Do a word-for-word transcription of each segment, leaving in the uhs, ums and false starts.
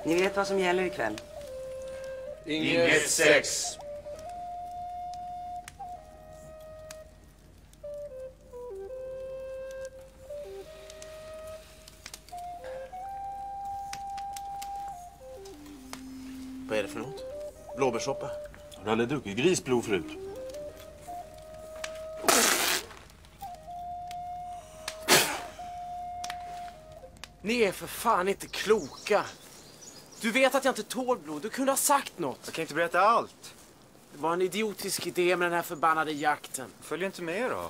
Ni vet vad som gäller ikväll. Inget sex. Vad är det för något? Blåbärssoppa? Du hade druckit grisblod förut. Ni är för fan inte kloka. Du vet att jag inte tål blod. Du kunde ha sagt något. Jag kan inte berätta allt. Det var en idiotisk idé med den här förbannade jakten. Följ inte med då.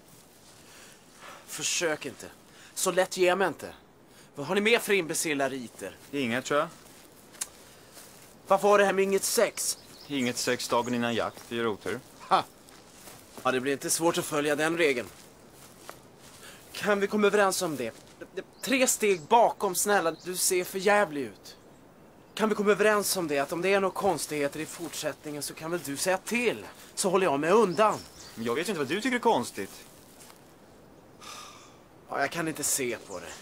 Försök inte. Så lätt ger mig inte. Vad har ni mer för imbecilla riter? Inget, tror jag. Vad var det här med inget sex? Inget sex dagen innan jakt. Det ger otur. Ha! Ja, det blir inte svårt att följa den regeln. Kan vi komma överens om det? Tre steg bakom, snälla. Du ser för jävlig ut. Kan vi komma överens om det? Att om det är några konstigheter i fortsättningen så kan väl du säga till. Så håller jag mig undan. Jag vet inte vad du tycker är konstigt. Ja, jag kan inte se på det.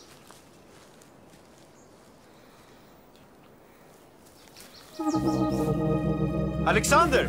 Alexander!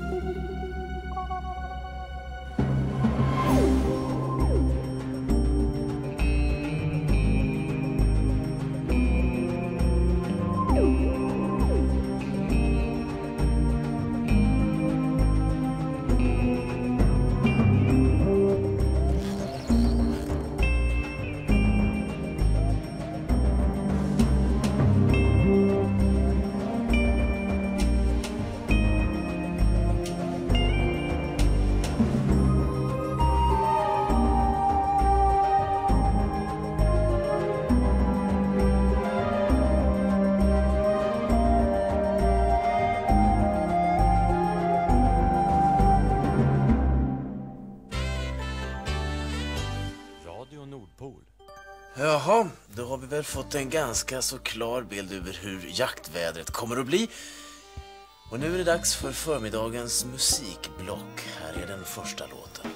Jaha, då har vi väl fått en ganska så klar bild över hur jaktvädret kommer att bli. Och nu är det dags för förmiddagens musikblock. Här är den första låten.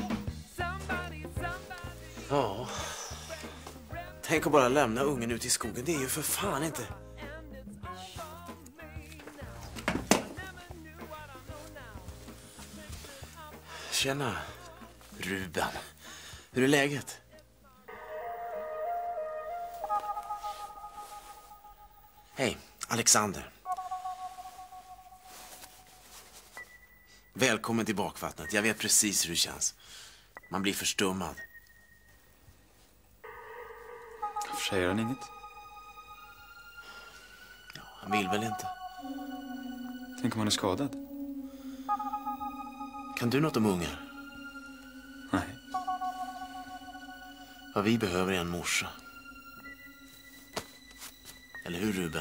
Ja. Tänk att bara lämna ungen ut i skogen. Det är ju för fan inte. Tjena, Ruben. Hur är läget? Hej, Alexander. Välkommen till bakvattnet. Jag vet precis hur det känns. Man blir förstummad. Varför säger han inget? Ja, han vill väl inte. Tänk om han är skadad? Kan du något om ungar? Nej. Vad vi behöver är en morsa. Eller hur, Ruben?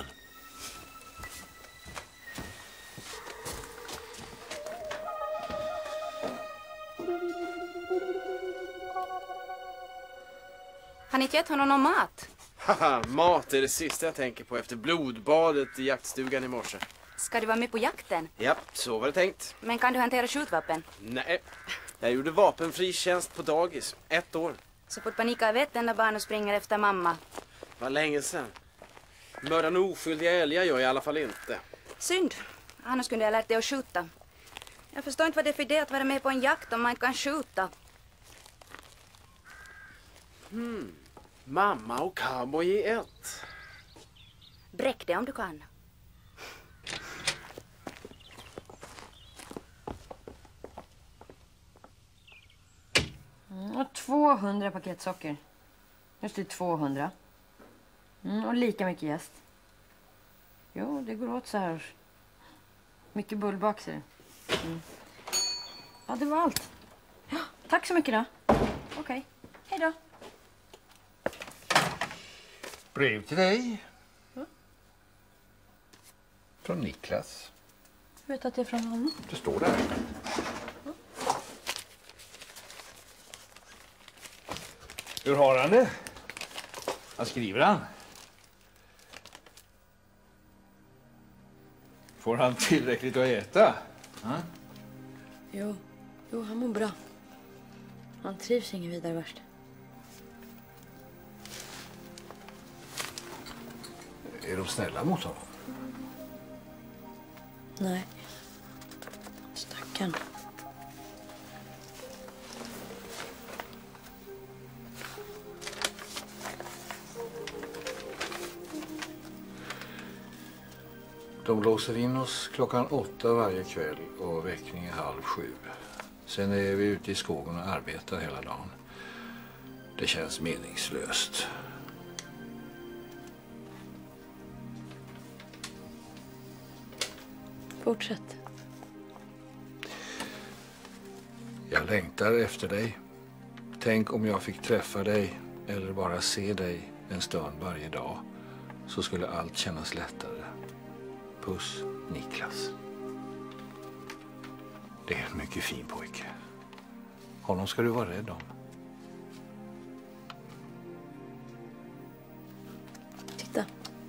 Har ni inte gett honom någon mat? Haha, mat är det sista jag tänker på efter blodbadet i jaktstugan i morse. Ska du vara med på jakten? Ja, så var det tänkt. Men kan du hantera skjutvapen? Nej, jag gjorde vapenfri tjänst på dagis. Ett år. Så fort panika vet enda barn och springer efter mamma. Var länge sedan. Mörda en oskyldiga älgar gör jag i alla fall inte. Synd. Annars kunde jag lärt dig att skjuta. Jag förstår inte vad det är för det att vara med på en jakt om man inte kan skjuta. Hmm. Mamma och cowboy i ett. Bräck det om du kan. Mm, och tvåhundra paket socker. Just det, tvåhundra. Mm, och lika mycket jäst. Jo, det går åt så här. Mycket bullbak, ser du. Mm. Ja, det var allt. Ja, tack så mycket då. Okej, okay. Hej då. Brev till dig. Ja. Från Niklas. Jag vet att det är från honom. Det står där. Ja. Hur har han det? Vad skriver han? Får han tillräckligt att äta? Ja? Jo, jo, han mår bra. Han trivs ingen vidare värst. Är de snälla mot honom? Nej. Stackarn. De låser in oss klockan åtta varje kväll och väckning är halv sju. Sen är vi ute i skogen och arbetar hela dagen. Det känns meningslöst. Fortsätt. Jag längtar efter dig. Tänk om jag fick träffa dig eller bara se dig en stund varje dag, så skulle allt kännas lättare. Puss, Niklas. Det är en mycket fin pojke. Honom ska du vara rädd om. Titta.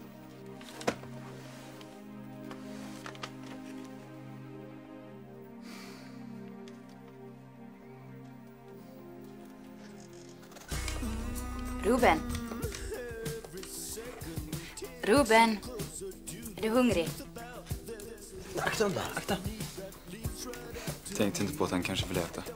Ruben. Ruben. Är du hungrig? Akta den där, akta. Tänkte inte på att han kanske vill äta.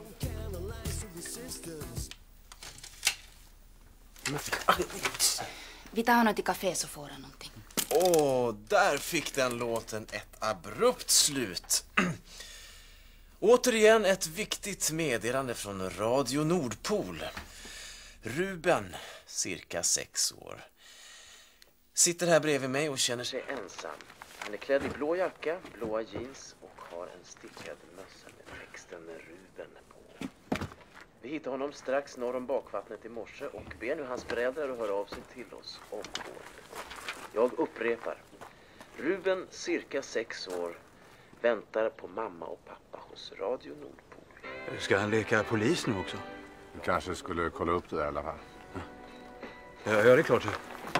Vi tar honom till kafé så får han någonting. Åh, där fick den låten ett abrupt slut. Återigen ett viktigt meddelande från Radio Nordpol. Ruben, cirka sex år, sitter här bredvid mig och känner sig ensam. Han är klädd i blå jacka, blåa jeans och har en stickad mössa med texten Ruben på. Vi hittar honom strax norr om bakvattnet i morse och ber nu hans föräldrar att höra av sig till oss omgående. Jag upprepar. Ruben, cirka sex år, väntar på mamma och pappa hos Radio Nordpol. Ska han leka polis nu också? Du kanske skulle kolla upp det där i alla fall. Ja, ja, det är klart.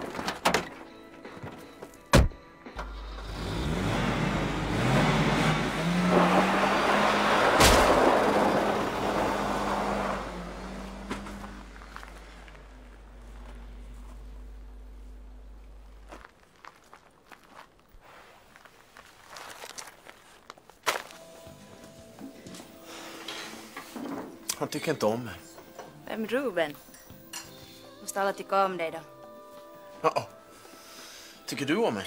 Han tycker inte om mig. Vem Ruben? Måste alla tycka om dig då. Ja. Tycker du om mig?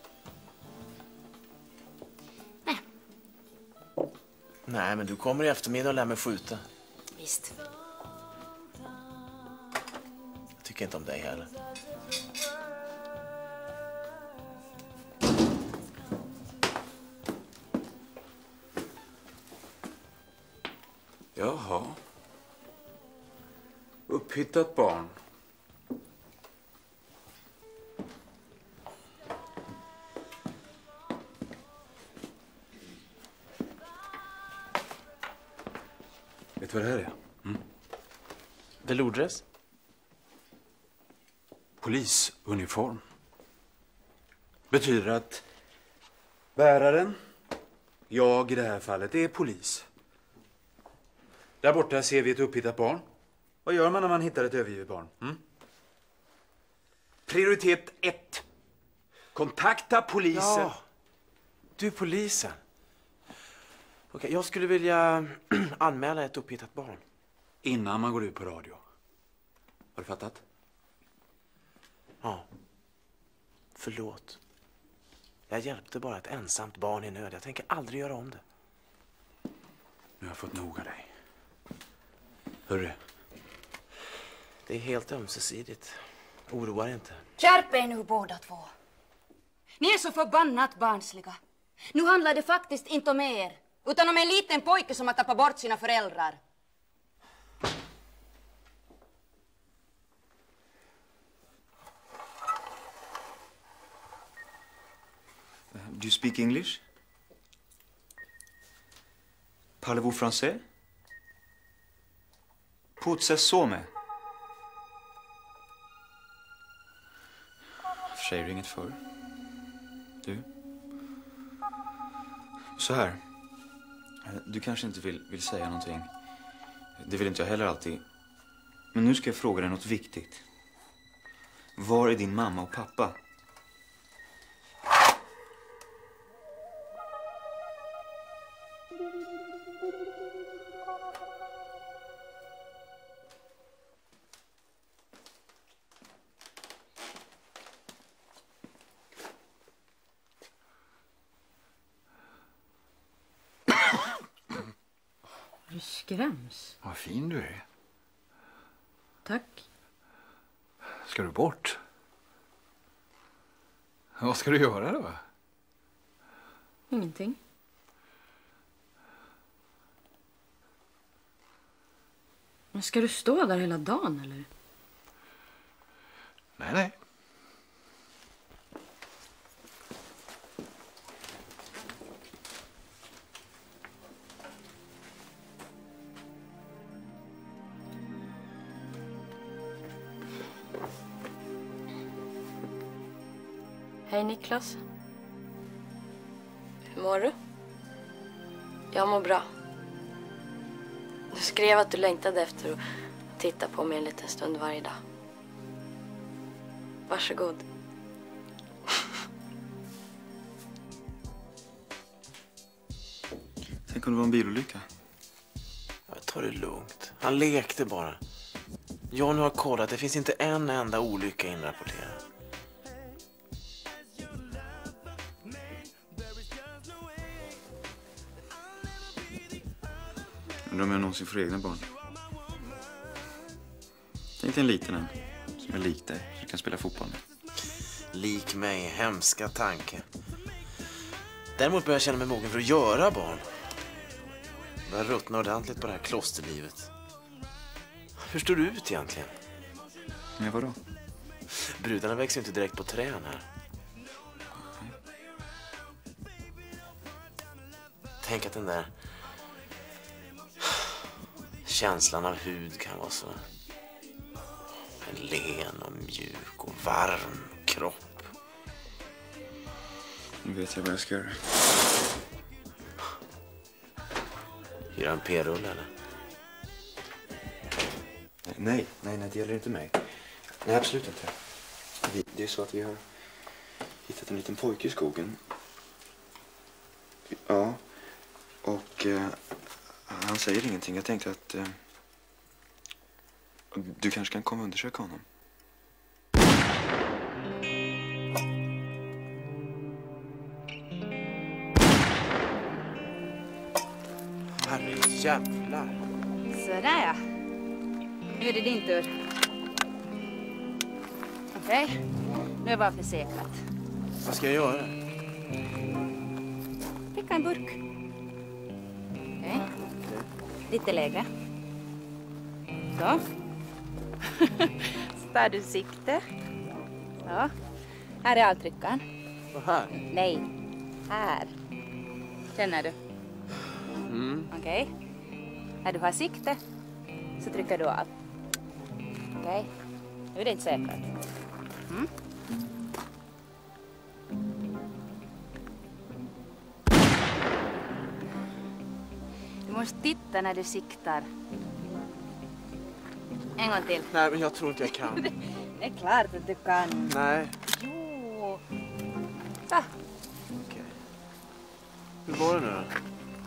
Nej. Nej, men du kommer i eftermiddag och lär mig skjuta. Visst. Jag tycker inte om dig heller. Jaha. Upphittat barn. Vet du vad det här är? Mm? Velourdress? Polisuniform. Betyder att bäraren, jag i det här fallet, är polis. Där borta ser vi ett upphittat barn. Vad gör man när man hittar ett övergivet barn? Mm? Prioritet ett. Kontakta polisen. Ja, du är polisen. Okej, jag skulle vilja anmäla ett upphittat barn. Innan man går ut på radio. Har du fattat? Ja. Förlåt. Jag hjälpte bara ett ensamt barn i nöd. Jag tänker aldrig göra om det. Nu har jag fått nog av dig. Hörru. Det är helt ömsesidigt. Oroa dig inte. Skärp er nu båda två. Ni är så förbannat barnsliga. Nu handlar det faktiskt inte om er, utan om en liten pojke som har tappat bort sina föräldrar. Do you speak English? Parlez-vous français? Putsa some. För sig är det inget för. Du. Så här. Du kanske inte vill, vill säga någonting. Det vill inte jag heller alltid. Men nu ska jag fråga dig något viktigt. Var är din mamma och pappa? Du skräms. Vad fin du är. Tack. Ska du bort? Vad ska du göra då? Ingenting. Men ska du stå där hela dagen eller? Nej, nej. Hej Niklas. Hur mår du? Jag mår bra. Du skrev att du längtade efter att titta på mig en liten stund varje dag. Varsågod. Tänk om det var en bilolycka. Jag tar det lugnt. Han lekte bara. Jag nu har kollat. Det finns inte en enda olycka inrapporterad. Undrar om jag någonsin får egna barn. Tänk dig en liten en som är lik dig, som kan spela fotboll med. Lik mig, hemska tanke. Däremot börjar jag känna mig mogen för att göra barn. Jag börjar ruttna ordentligt på det här klosterlivet. Hur står du ut egentligen? Men vadå? Brudarna växer inte direkt på trän här. Tänk att den där känslan av hud kan vara så en len och mjuk och varm kropp. Nu vet jag vad jag ska göra. Gör en p-rulle eller? Nej, nej, nej, det gäller inte mig. Nej, absolut inte. Vi, det är så att vi har hittat en liten pojke i skogen. Ja, och eh, han säger ingenting. Jag tänkte att eh, du kanske kan komma och undersöka honom. Herre jävlar. Sådär ja. Nu är det din tur. Okej, okay. Nu är det bara försäkrat. Vad ska jag göra? Picka en burk. Okej. Okay. Lite lägre. Så. Tar du sikte. Ja. Här är avtryckaren. Och här? Nej. Här. Känner du? Mm. Okej. Okay. När du har sikte så trycker du av. Okej. Okay. Nu är det inte säkert. Mm. Du måste titta när du siktar. En gång till. Nej, men jag tror inte jag kan. Det är klart att du kan. Nej. Jo. Så. Okej. Okay. Hur var det nu då?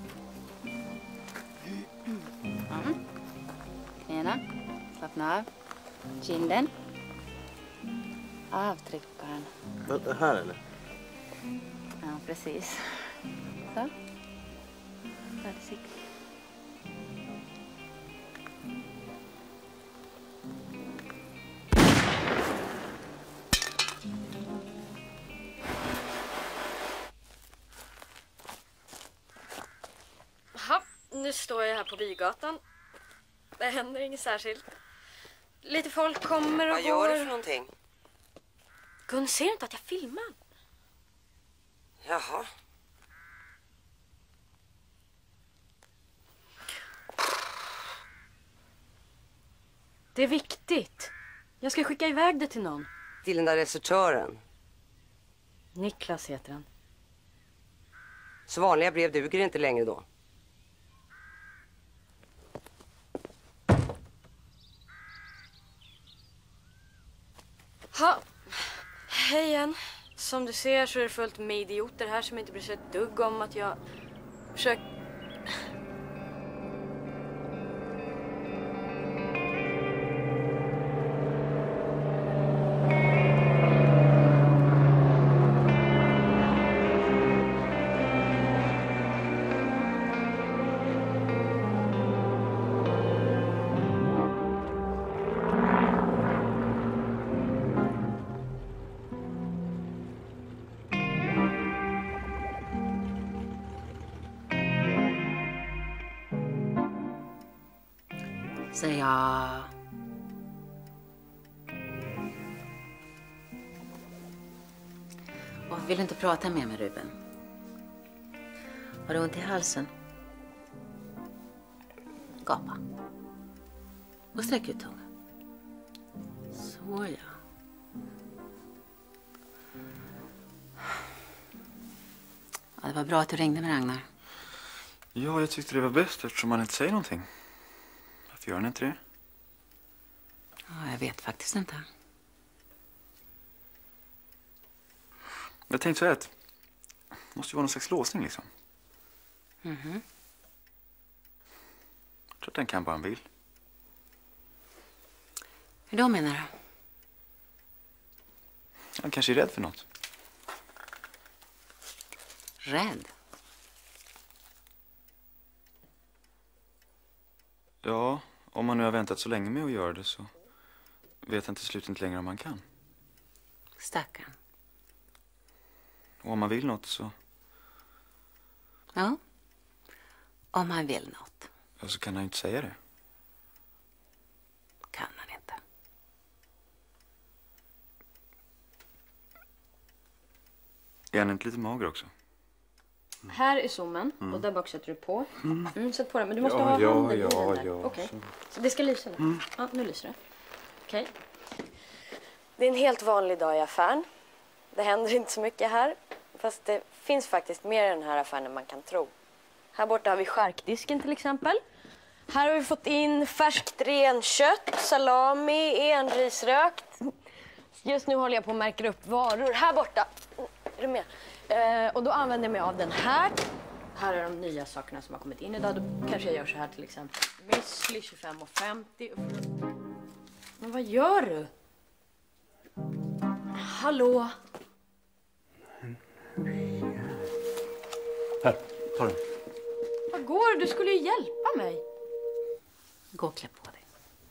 Mm. Knäna. Slappna av. Kinden. Avtryckaren. Det här eller? Ja, precis. Så. Ta det sikt. Jaha, nu står jag här på Bygatan. Det händer inget särskilt. Lite folk kommer och Vad gör du för någonting? Gun, ser du inte att jag filmar? Jaha. Det är viktigt. Jag ska skicka iväg det till någon. Till den där researtören. Niklas heter han. Så vanliga brev duger inte längre då. Ha. Hej igen. Som du ser så är det fullt med idioter här som inte bryr sig ett dugg om att jag försöker... Säg ja. Och vill du inte prata mer med Ruben? Har du ont i halsen? Gapa. Och sträck ut tungan. Så ja. Ja, det var bra att du ringde med Ragnar. Ja, jag tyckte det var bäst eftersom han inte säger någonting. Varför gör han inte det? Ja, jag vet faktiskt inte. Jag tänkte så här att det måste ju vara någon slags låsning liksom. Mhm. Jag tror att den kan bara han vill. Hur då menar du? Han kanske är rädd för något. Rädd? Ja, om man nu har väntat så länge med att göra det så vet han till slut inte längre om man kan. Stackarn. Och om man vill något så... Ja. Om han vill något. Ja, så kan han ju inte säga det. Kan han inte. Är han inte lite mager också? Här är zoomen Mm. och där bak sätter du på. Mm. Mm, sätt på den, men du måste Ja, ha ja, handen i ja, den där. ja, Okej. så. Så det ska lysa nu. Mm. Ja, nu lyser det. Okej. Det är en helt vanlig dag i affären. Det händer inte så mycket här. Fast det finns faktiskt mer i den här affären än man kan tro. Här borta har vi charkdisken till exempel. Här har vi fått in färskt renkött, salami, enrisrökt. Just nu håller jag på att märka upp varor. Här borta. Är du med? Eh, och då använder jag mig av den här. Här är de nya sakerna som har kommit in idag. Då kanske jag gör så här till exempel. Müsli tjugofem och femtio. Men vad gör du? Hallå? Här, ta den. Vad går du? Du skulle ju hjälpa mig. Gå och klä på dig.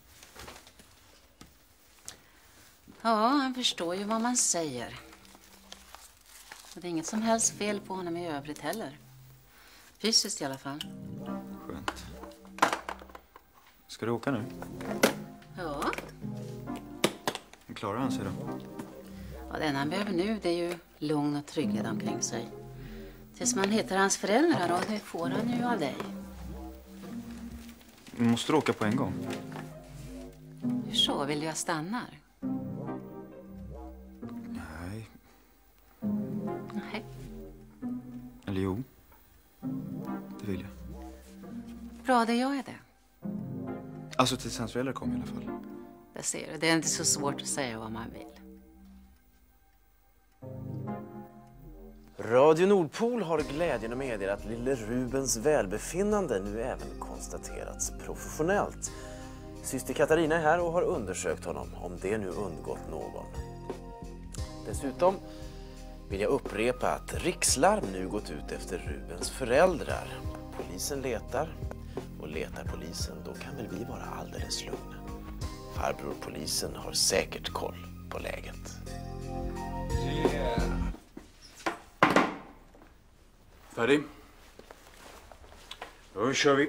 Ja, han förstår ju vad man säger. Och det är inget som helst fel på honom i övrigt heller. Fysiskt i alla fall. Skönt. Ska du åka nu? Ja. Klarar han sig då? Ja, det enda han behöver nu det är ju lugn och trygghet omkring sig. Tills man hittar hans föräldrar och det får han ju av dig. Måste du åka på en gång? Hur så? Vill du jag stannar? Nej. Nej. Eller jo. Det vill jag. Bra, det gör jag det. Alltså tills hans föräldrar kommer i alla fall. Det ser du. Det är inte så svårt att säga vad man vill. Radio Nordpol har glädjen att meddela att lille Rubens välbefinnande nu även konstaterats professionellt. Syster Katarina är här och har undersökt honom, om det nu undgått någon. Dessutom vill jag upprepa att rikslarm nu gått ut efter Rubens föräldrar. Polisen letar, och letar polisen, då kan väl vi vara alldeles lugna. Farbror polisen har säkert koll på läget. Yeah. Färdig? Då kör vi.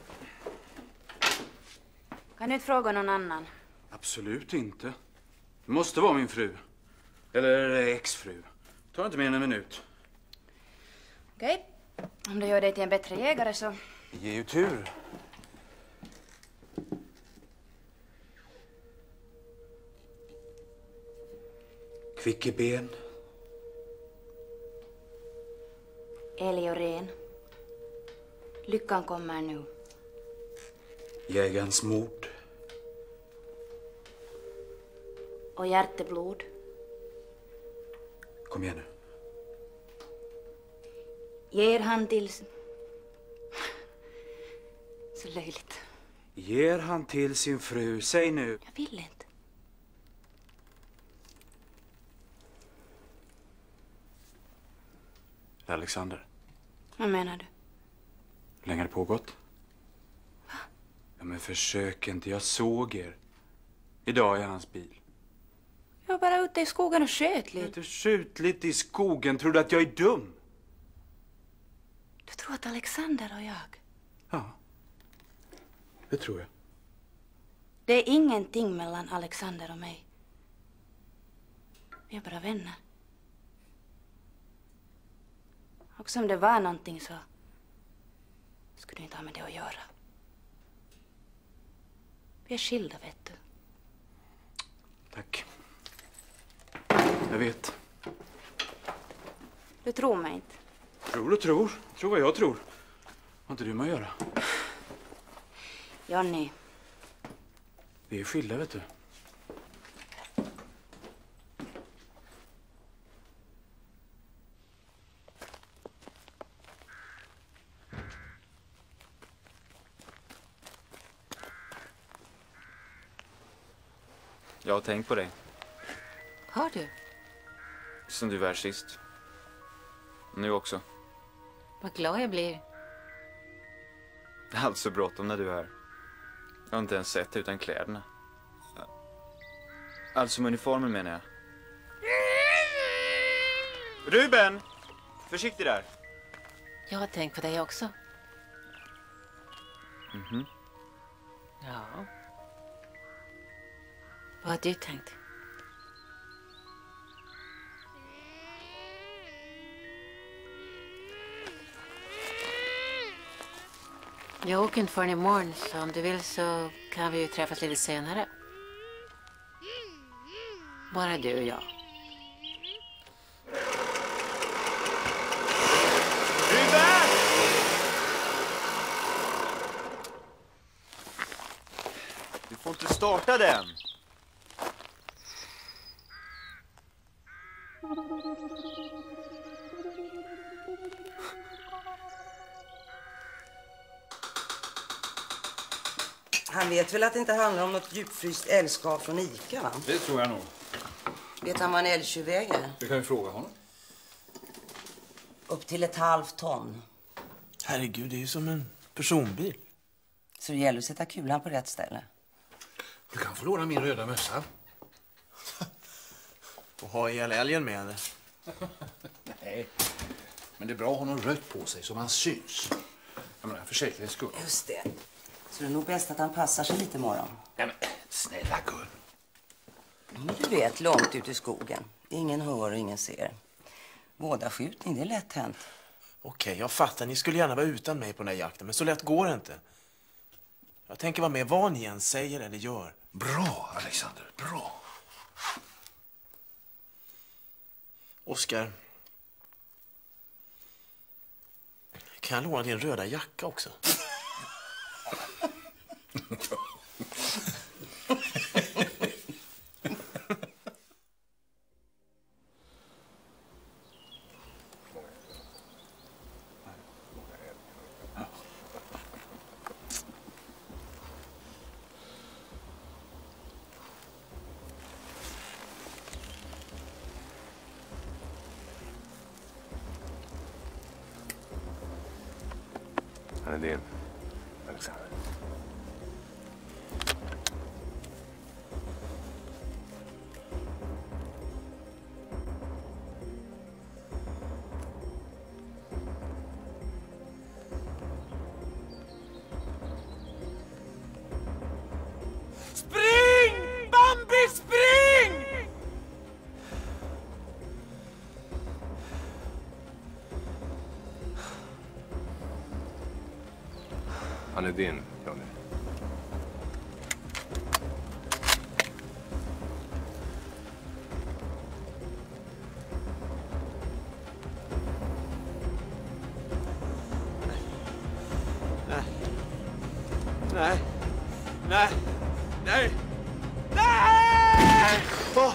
Kan du inte fråga någon annan? Absolut inte. Det måste vara min fru. Eller exfru. Ta inte mer än en minut. Okej. Om du gör dig till en bättre jägare så... Ge ju tur. Kvick i ben. Älg och ren. Lyckan kommer nu. Jägarens mord. Och hjärteblod. Kom igen nu. Ger han till... Så löjligt. Ger han till sin fru. Säg nu. Jag vill inte. Alexander. Vad menar du? Hur länge har det pågått? Va? Ja, men försök inte. Jag såg er. Idag i hans bil. Jag var bara ute i skogen och sköt lite. Du skjut lite i skogen. Tror du att jag är dum? Du tror att Alexander och jag... Ja. Det tror jag. Det är ingenting mellan Alexander och mig. Vi är bara vänner. Och som det var någonting så skulle du inte ha med det att göra. Vi är skilda, vet du. Tack. Jag vet. Du tror mig inte. Tror och tror. Tror vad jag tror. Vad inte du med att göra? Johnny. Vi är skilda, vet du. Jag har tänkt på dig. Har du? Sen du var här sist. Nu också. Vad glad jag blir. Det är alltså bråttom när du är här. Jag har inte ens sett utan kläderna. Alltså med uniformen menar jag. Ruben! Försiktig där. Jag har tänkt på dig också. Mhm. Ja. Vad har du tänkt? Jag åker inte förrän imorgon, så om du vill så kan vi ju träffas lite senare. Bara du och jag. Ruben! Du får inte starta den. Han vet väl att det inte handlar om något djupfryst älgskav från Ica, va? Det tror jag nog. Vet han vad en älgtjuv väger? Vi kan ju fråga honom. Upp till ett halvt ton. Herregud, det är ju som en personbil. Så det gäller att sätta kulan på rätt ställe. Du kan få låna min röda mössa. Och ha ihjäl älgen med det. Nej, men det är bra att ha något rött på sig så man syns. Jag menar, för säkerhets skull. Just det. Så det är nog bäst att han passar sig lite imorgon. Ja, men snälla Gun. Men du vet, långt ut i skogen. Ingen hör och ingen ser. Vådaskjutning, det är lätt hänt. Okej, jag fattar. Ni skulle gärna vara utan mig på den här jakten, men så lätt går det inte. Jag tänker vara med vad ni än säger eller gör. Bra, Alexander. Bra. Oskar. Kan jag låna din röda jacka också? Han är din, Alexander. Spring! Bambi, spring! Han är din, Johnny. Nej. Nej. Nej. Nej. Nej! Åh!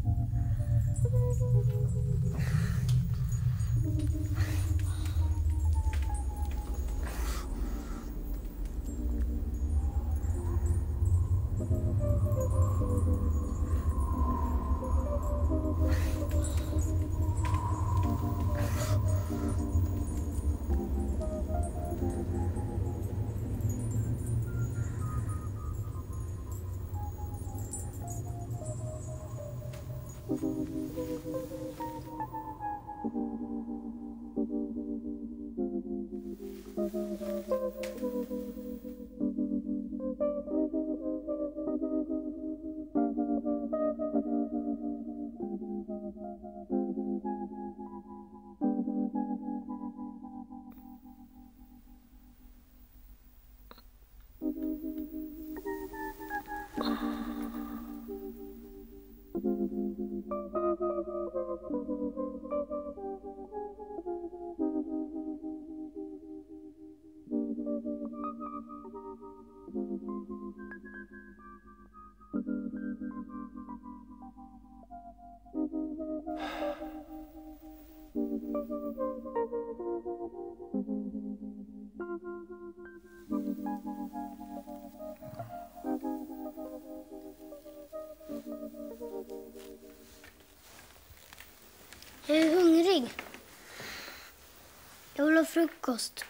Jag är hungrig. Jag vill ha frukost.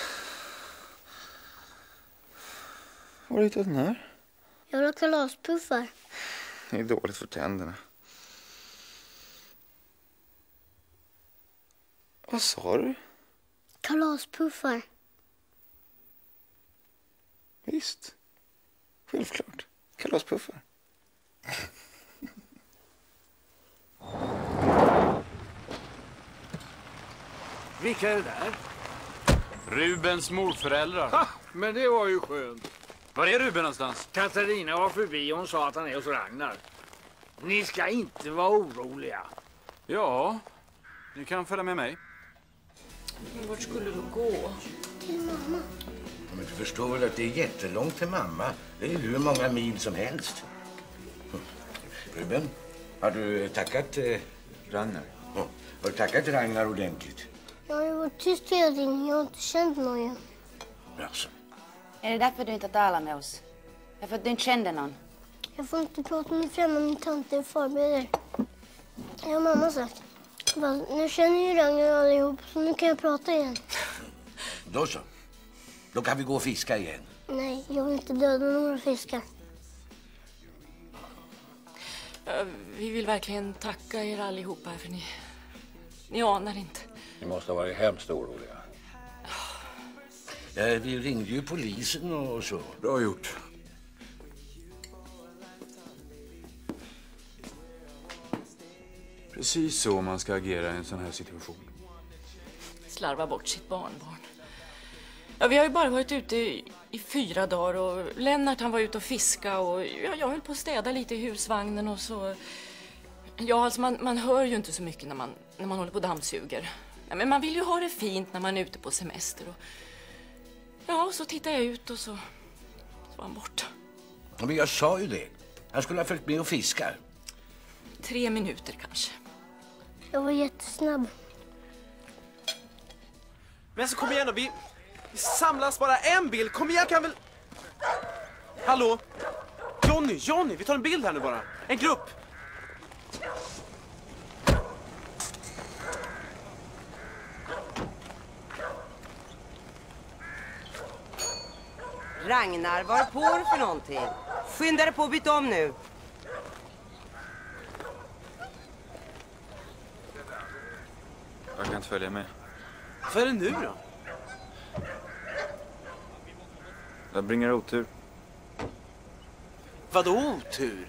Var har du hittat den här? Jag vill ha kalaspuffar. Det är dåligt för tänderna. Vad sa du? Kalaspuffar. Visst. Självklart. Kalaspuffar. Vilka är det där? Rubens morföräldrar. Ha, men det var ju skönt. Var är Ruben någonstans? Katarina var förbi och hon sa att han är hos Ragnar. Ni ska inte vara oroliga. Ja, ni kan följa med mig. Men vart skulle du gå? Till mamma. Men du förstår väl att det är jättelångt till mamma. Det är hur många mil som helst. Ruben, har du tackat eh, Ragnar? Ja. Har du tackat Ragnar ordentligt? Jag har ju varit tyst hela tiden. Jag har inte känt någon. Alltså. Är det därför du inte talar med oss? Är för att du inte kände någon? Jag får inte prata med främmande tanter och förbereder. Jag har mamma sagt. Fast nu känner ju Ragnar allihop, så nu kan jag prata igen. Då så. Då kan vi gå och fiska igen. Nej, jag vill inte döda några fiskar. Vi vill verkligen tacka er allihopa här, för ni, ni anar inte. Ni måste ha varit hemskt oroliga. Ja, vi ringde ju polisen och så. Bra gjort. Precis så man ska agera i en sån här situation. Slarva bort sitt barnbarn. Ja, vi har ju bara varit ute i, i fyra dagar och Lennart han var ute och fiska och ja, jag höll på att städa lite i husvagnen och så. Ja, alltså man, man hör ju inte så mycket när man, när man håller på och dammsuger. Ja, men man vill ju ha det fint när man är ute på semester. Och, ja, och så tittar jag ut och så, så var han borta. Men jag sa ju det. Han skulle ha följt med och fiskar. Tre minuter kanske. Jag var jättesnabb. Men så kom igen då, vi, vi samlas bara en bild. Kom igen, kan väl... Hallå? Johnny, Johnny, vi tar en bild här nu bara. En grupp. Ragnar, var på för någonting? Skynda dig på att byta om nu. Jag kan inte följa med. Vad är det nu då? Jag bringar otur. Vadå otur?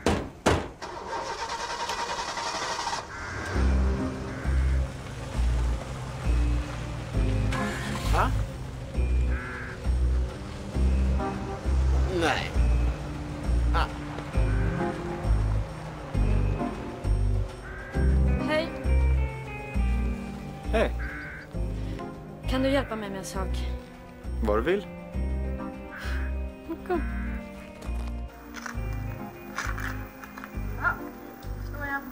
Va? Nej. Ah. Hej. Hej. Kan du hjälpa mig med en sak? Vad du vill. Kom. Ja, står jag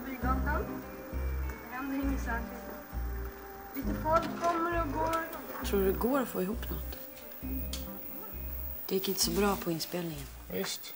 Lite folk kommer och går. Tror du det går att få ihop något? Det gick inte så bra på inspelningen. Visst.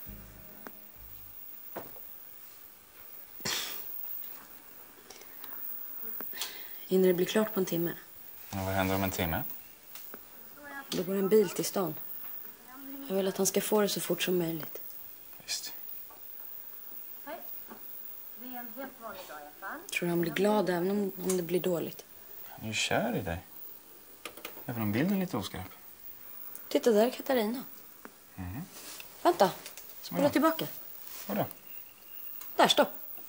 Hinner det bli klart på en timme? Och vad händer om en timme? Då går en bil till stan. Jag vill att han ska få det så fort som möjligt. Visst. Hej. Det är en helt vanlig dag i affären. Tror han blir glad även om, om det blir dåligt. Han är ju kär i dig. Även om bilden är lite oskarp. Titta, där är Katarina. Mm. Vänta, spola Vadå? tillbaka. Vadå? Där, stopp.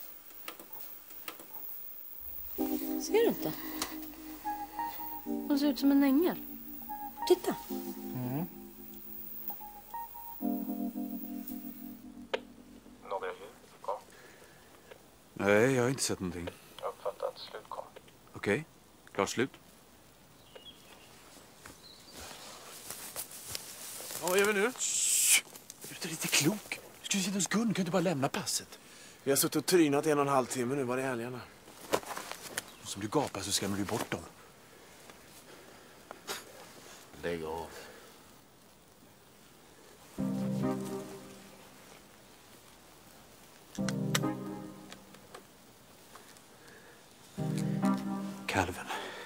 Ser du inte? Hon ser ut som en ängel. Titta. Mm. Nej, jag har inte sett någonting. Uppfattat. Slut kom. Okej, okay. Klart slut. Vad gör vi nu? Shh. Du är lite klok. Du skulle sitta hos Gun, kan du inte bara lämna passet? Vi har suttit och trynat en och en halv timme nu, var är älgarna? Som du gapar så skrämmer du bort dem. Lägg av. Kalven.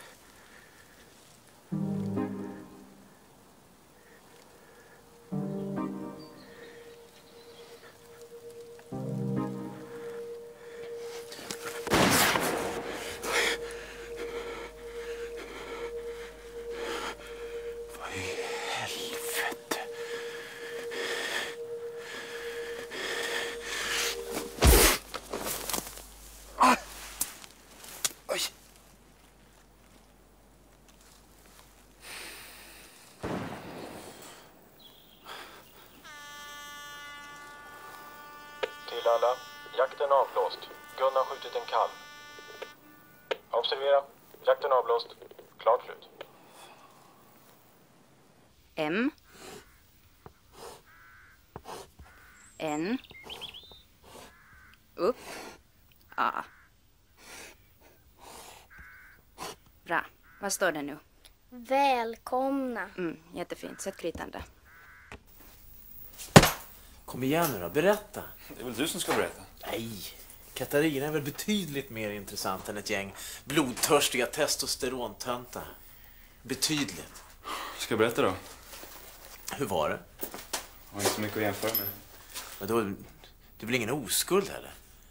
Till alla. Jakten avblåst. Gun har skjutit en kalv. Observera. Jakten avblåst. Klart slut. M. N. Upp. A. Bra. Vad står det nu? Välkomna. Mm, jättefint. Sätt kritan där. Kom igen nu då, berätta. Det är väl du som ska berätta? Nej, Katarina är väl betydligt mer intressant än ett gäng blodtörstiga testosterontöntar. Betydligt. Ska jag berätta då? Hur var det? Jag har inte så mycket att jämföra med. Men då, du är väl ingen oskuld heller?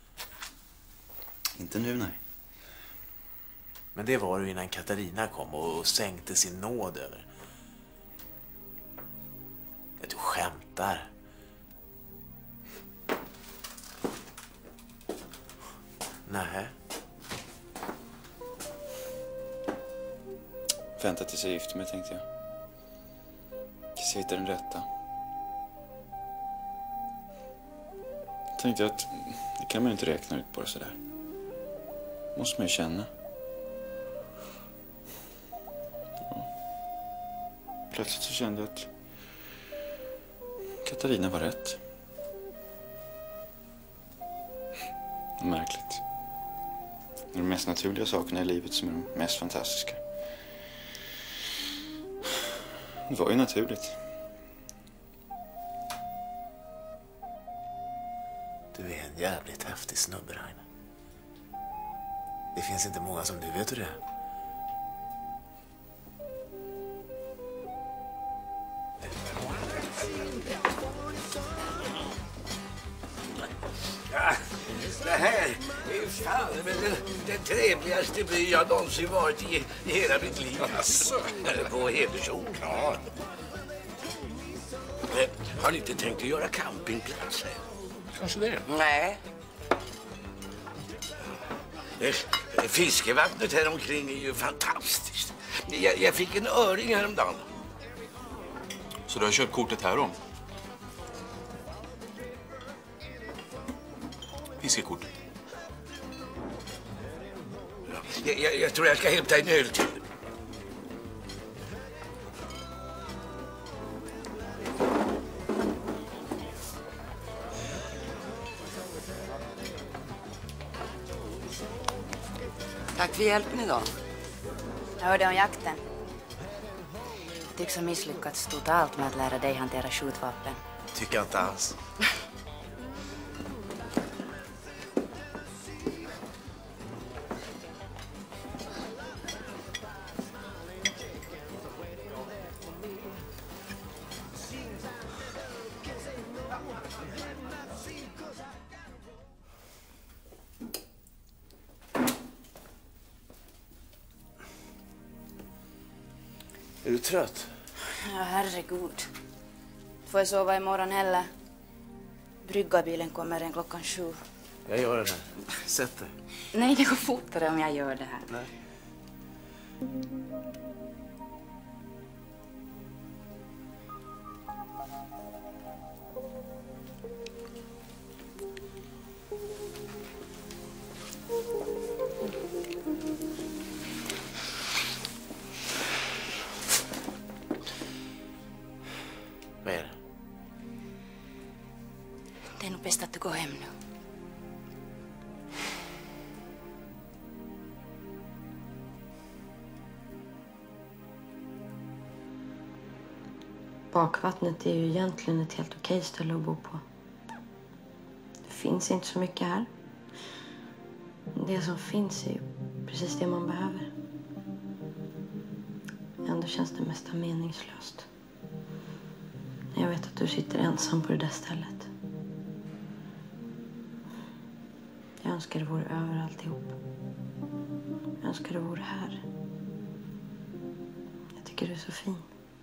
Inte nu, nej. Men det var du innan Katarina kom och sänkte sin nåd över. Du skämtar. Nej. Vänta tills jag gifter mig, tänkte jag. Tills jag hittar den rätta. Tänkte jag att det kan man inte räkna ut bara sådär. Måste man ju känna. Ja. Plötsligt så kände jag att Katarina var rätt. Märkligt. Det är de mest naturliga sakerna i livet som är de mest fantastiska. Det var ju naturligt. Du är en jävligt häftig snubbe, Rainer. Det finns inte många som du, vet du det? Det här är fan men den, den trevligaste by jag någonsin varit i, i hela mitt liv. Alltså, på Hedersord. Ja. Har ni inte tänkt att göra campingplats här? Kanske det. Nej. Fiskevattnet här omkring är ju fantastiskt. Jag, jag fick en öring häromdagen. Så du har köpt kortet här om? Fiskekortet. Jag, jag, jag tror jag ska hämta en öl till. Tack för hjälpen idag. Jag hörde om jakten. Tycks ha misslyckats totalt med att lära dig hantera skjutvapen. Tycker jag inte alls. Är du trött? Ja, herregud. Får jag sova imorgon heller? Bryggarbilen kommer en klockan sju. Jag gör det där. Sätt dig. Nej, det går fortare om jag gör det här. Nej. Vad är det? Det är nog bäst att du går hem nu. Bakvattnet är ju egentligen ett helt okej ställe att bo på. Det finns inte så mycket här. Det som finns är ju precis det man behöver. Ändå känns det mesta meningslöst. Jag vet att du sitter ensam på det där stället. Jag önskar det vore över alltihop. Jag önskar det vore här. Jag tycker du är så fin.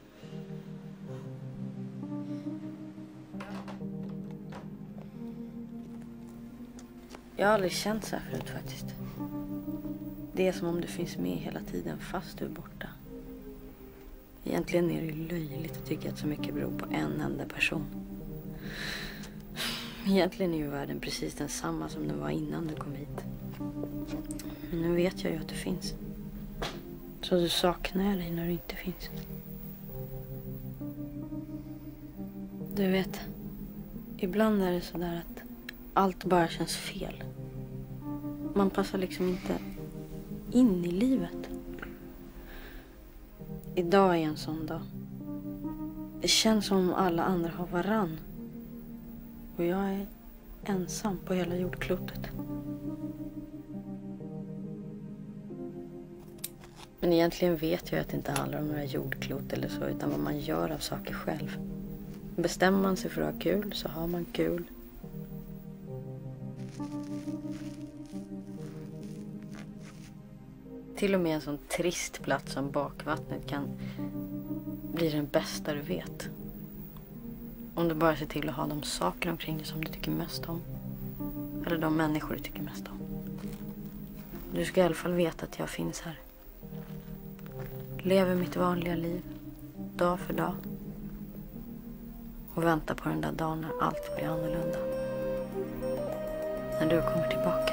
Jag har aldrig känt så här förut faktiskt. Det är som om du finns med hela tiden fast du är borta. Egentligen är det löjligt att tycka att så mycket beror på en enda person. Egentligen är ju världen precis densamma som den var innan du kom hit. Men nu vet jag ju att du finns. Så du saknar jag dig när du inte finns. Du vet, ibland är det så där att allt bara känns fel. Man passar liksom inte in i livet. Idag är en sån dag. Det känns som om alla andra har varann. Och jag är ensam på hela jordklotet. Men egentligen vet jag att det inte handlar om några jordklot eller så, utan vad man gör av saker själv. Bestämmer man sig för att ha kul så har man kul. Till och med en sån trist plats som bakvattnet kan bli den bästa du vet. Om du bara ser till att ha de saker omkring dig som du tycker mest om. Eller de människor du tycker mest om. Du ska i alla fall veta att jag finns här. Lever mitt vanliga liv, dag för dag. Och väntar på den där dagen när allt blir annorlunda. När du kommer tillbaka.